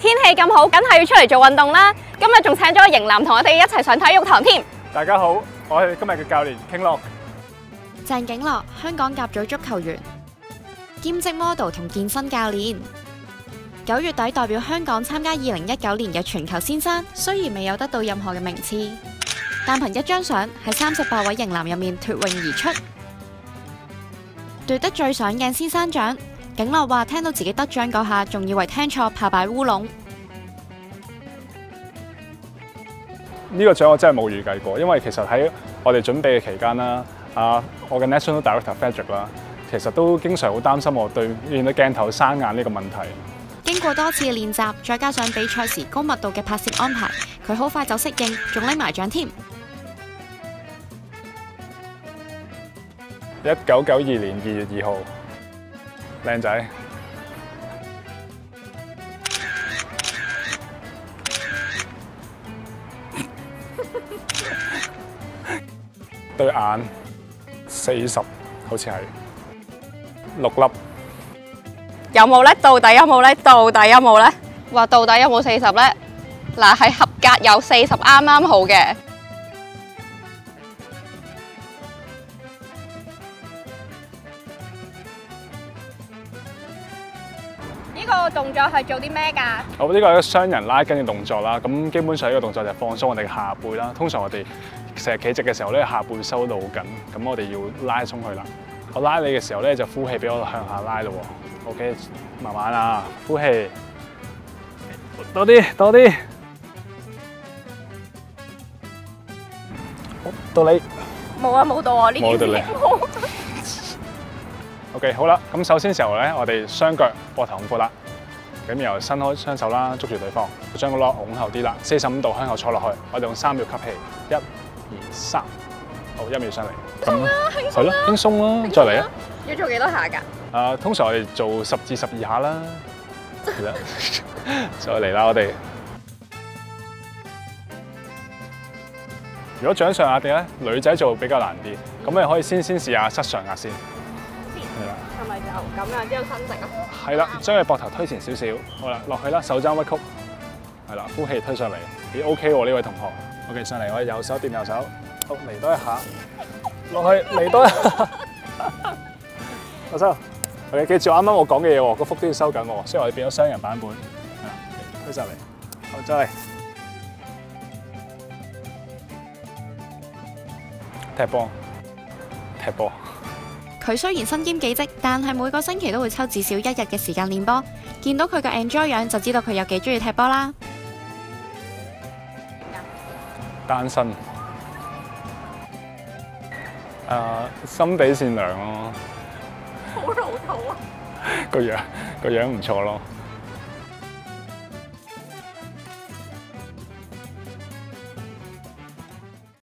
天氣咁好，梗係要出嚟做運動啦！今日仲請咗個型男同我哋一齊上體育堂添。 大家好，我係今日嘅教練King Lock。 鄭景樂，香港甲組足球員，兼職 model 同健身教練。9月底代表香港參加2019年嘅全球先生，雖然未有得到任何嘅名次，但憑一張相喺38位型男入面脫穎而出，奪得最上鏡先生獎。景樂話聽到自己得獎嗰下，仲以為聽錯，怕擺烏龍。 呢個獎我真係冇預計過，因為其實喺我哋準備嘅期間啦，我嘅 National Director Frederick 啦，其實都經常好擔心我對面對鏡頭生眼呢個問題。 經過多次嘅練習，再加上比賽時高密度嘅拍攝安排，佢好快就適應，仲拎埋獎添。 1992年2月2號，靚仔。對眼40，好似係6粒。 有冇咧？到底有冇咧？到底有冇咧？話到底有冇40咧？嗱，係合格有40，啱啱好嘅。呢個動作係做啲咩㗎？ 我呢個係一個雙人拉筋嘅動作啦。咁基本上呢個動作就係放鬆我哋嘅下背啦。通常我哋成日企直嘅時候咧，下背收到好緊，咁我哋要拉鬆佢啦。我拉你嘅時候咧，就呼氣俾我向下拉咯。OK， 慢慢啊，呼氣，多啲，多啲。好，到你。 冇啊，冇到我呢件事。 冇到你。OK， 好啦，咁首先時候咧，我哋雙腳膊頭咁闊啦，咁然後伸開雙手啦，捉住對方，將個攞拱後啲啦，45度向後坐落去，我哋用3秒吸氣，1、2、3，好，1秒上嚟，咁係咯，輕鬆啦，再嚟啊！ 要做幾多下㗎？ 通常我哋做10至12下啦，係啦，再嚟啦，我哋。如果掌上壓嘅咧，女仔做比較難啲，咁你可以先試下膝上壓先。係啦。 係咪就咁樣之後伸直啊？ 係啦，將佢膊頭推前少少，好啦，落去啦，手踭屈曲，係啦，呼氣推上嚟，咦 OK 喎呢位同學 ，OK 上嚟，我哋右手掂右手，好嚟多一下，落去嚟多一下。阿生 ，OK， 記住啱啱我講嘅嘢喎，個腹都要收緊喎，所以我哋變咗雙人版本，係啦，推上嚟，好再嚟，踢波，踢波。 佢雖然身兼幾職，但係每個星期都會抽至少1日嘅時間練波。見到佢嘅 enjoy 樣，就知道佢有幾中意踢波啦。 單身，心地善良咯。 好老土啊！ 個樣唔錯咯。